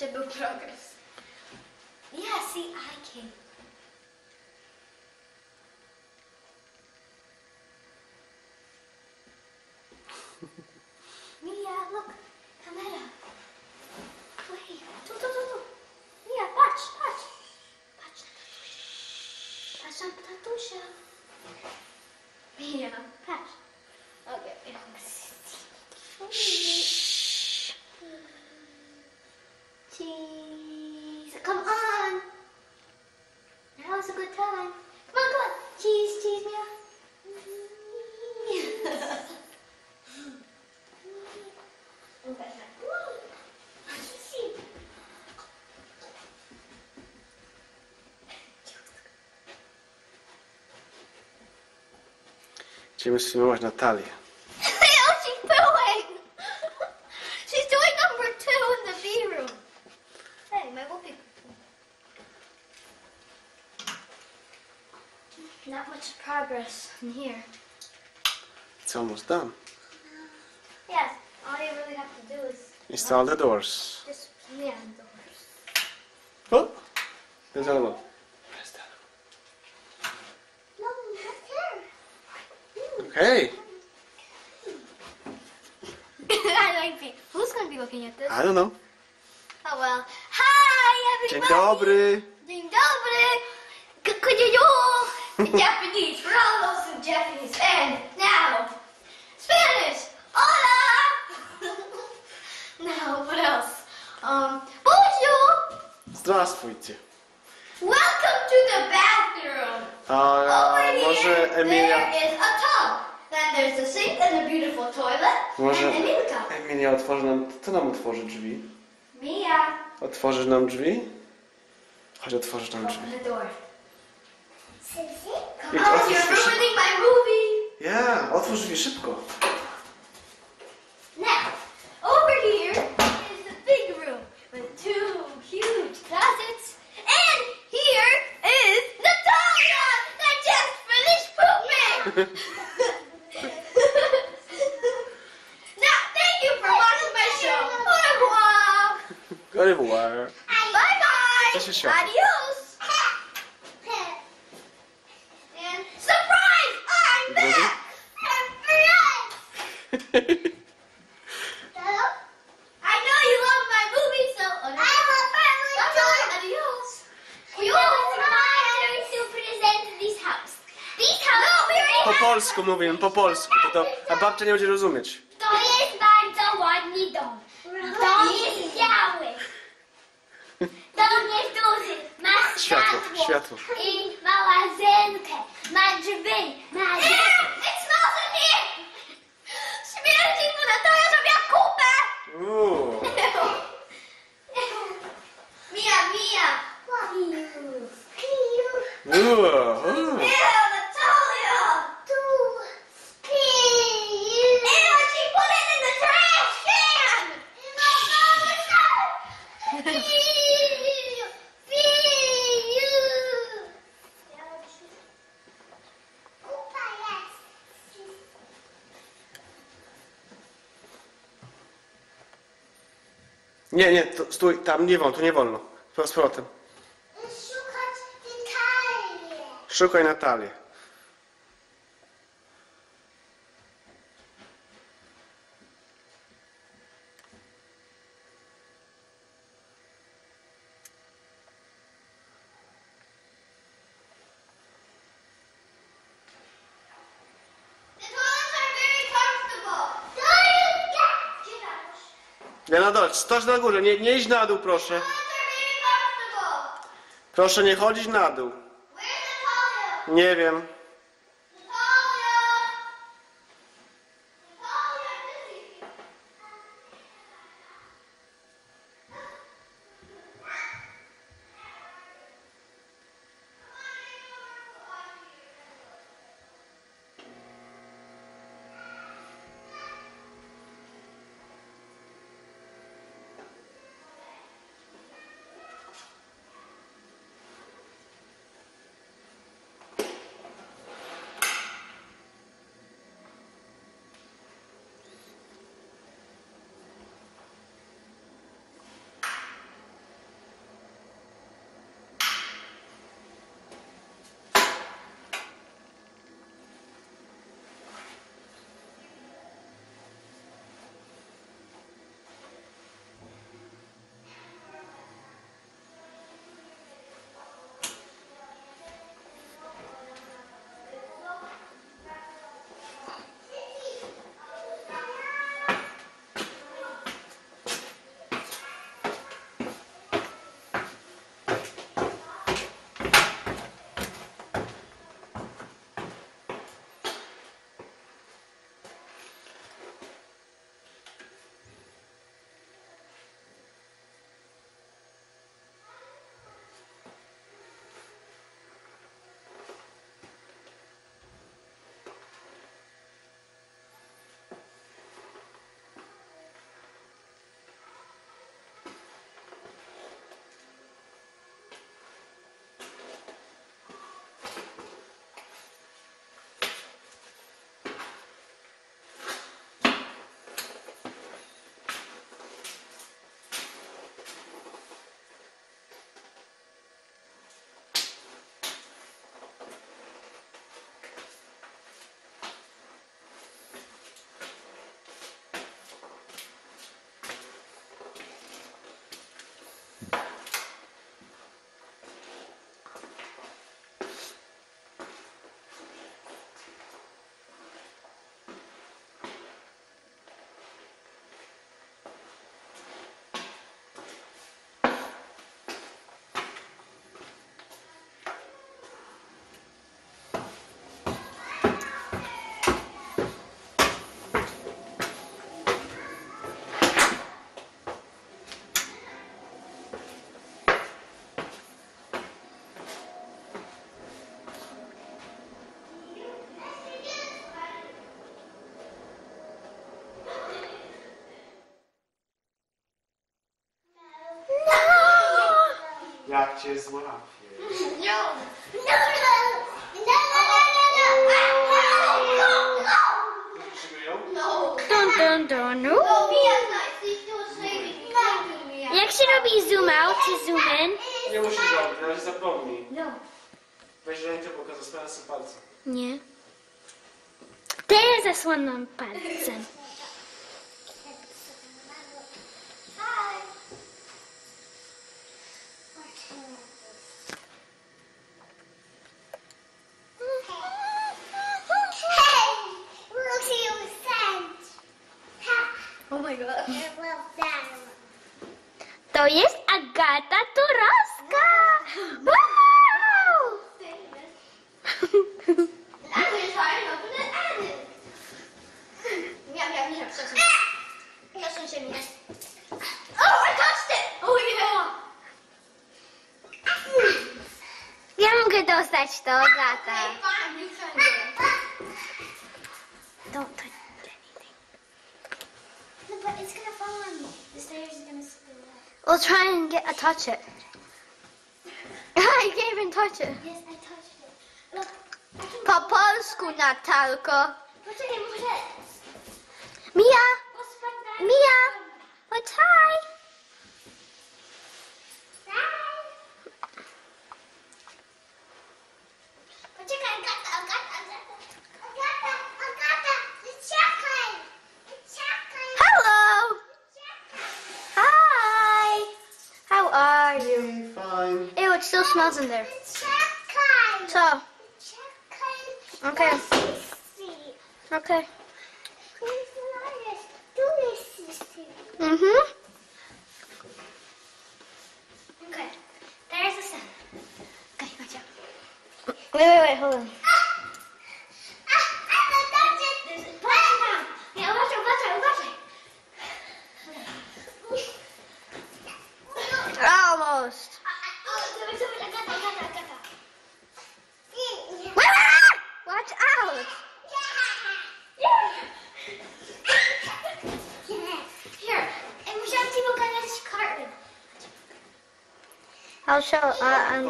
jeszcze był progres. Yeah, see, I can. Mia, look, kamera. Wait, tu. Mia, patrz. Patrz na tatusia. Mia, patrz. Okay. Cheese, come on. Now is a good time. Come on. Cheese, Mia. Idziemy streamować Natalię. Oh, she's pooing! She's doing number 2 in the B room. Hey, my whoopee. Not much progress in here. It's almost done. Yes, all you really have to do is Install the doors. just the doors. Oh, there's another one. Press that. No, that's her. Okay. I like it. Who's going to be looking at this? I don't know. Oh well. Hi, Dzień everybody. dobry. Dzień dobry. In Japanese, for all those in Japanese. And now, Spanish. Hola. Now, what else? Bonjour. Zdравствуйте. Welcome to the bathroom. A Over może here, Emilia... there is a tub. Then there's a sink and a beautiful toilet. Może And a new cup. Emilia otworzy nam... Kto nam otworzy drzwi? Mia, Otworzysz nam drzwi? Chodź, otworzysz nam drzwi. open the door. I Come on, otwórz you're drzwi szybko. ruining my movie. Ja, otwórz drzwi szybko. Now, over here is the big room with 2 huge closets. And here is Natalia that just finished pooping. Now, thank you for watching my show. Au revoir. Au revoir. Bye-bye. Cześć, Siosiu. Adios. And surprise, I'm back. I know you love my movie, so adios. You always to present this house. This house. No, we already Po have. polsku mówimy, po polsku. A babcia nie będzie rozumieć. To jest bardzo ładny dom. Dom jest biały. Dom jest duży. Ma Światło, światło. światło. I ma łazienkę. Ma drzwi. Ma drzwi. It smells in here. Śmierdzi tu na to, ja zrobiła kupę. Mia. Natalia. Ew, she put it in the trash can. Nie, to, stój, tam nie wolno, tu nie wolno. Z powrotem. Szukaj Natalię. Ja na dole, stoż na górze, nie idź na dół, proszę. Proszę nie chodzić na dół. Nie wiem. Jak cię złapię. No. No, no. No, no, no. Słyszymy ją? No. Dun, dun, dun. No, Mia's nice. She's still sleeping. You can't do Mia. Jak się robi zoom out czy zoom in? Nie musisz robić, na razie zapomnij. No. Weź rękę, bo zasłania sobie palce. Nie. Teraz zasłonę palcem. Hi. Hey, look who you sent. Oh my god. To jest Agata Turowska. Wow! I'm gonna try and open it and it. Mia, przesuń. Przesuń się, Mia. Oh, I touched it! Oh yeah! Ja mogę dostać to, Agata. Okay, fine, you can do it. Don't touch anything. No, but it's gonna fall on me. The stairs are gonna spill out. We'll try and touch it. I can't even touch it. Yes, I touched it. Look, I can... Po polsku, Natalko. Poczekaj, może... Mia, Pospadać. Mia, what's hi? Poczekaj, Agata, czekaj. Czekaj. Hello. Hi. How are you? Fine. Ew, it still smells in there. Czekaj. So, Czekaj. okay, Sissy. okay. Tu jest Sissy. Mhm. Okay, there's the sun. Okay, watch out. Wait, hold on. I'm gonna touch it. There's a plant down. Yeah, watch out. Almost. Agata. Watch out. Here, and musiałam ci pokazać kartę. I'll show.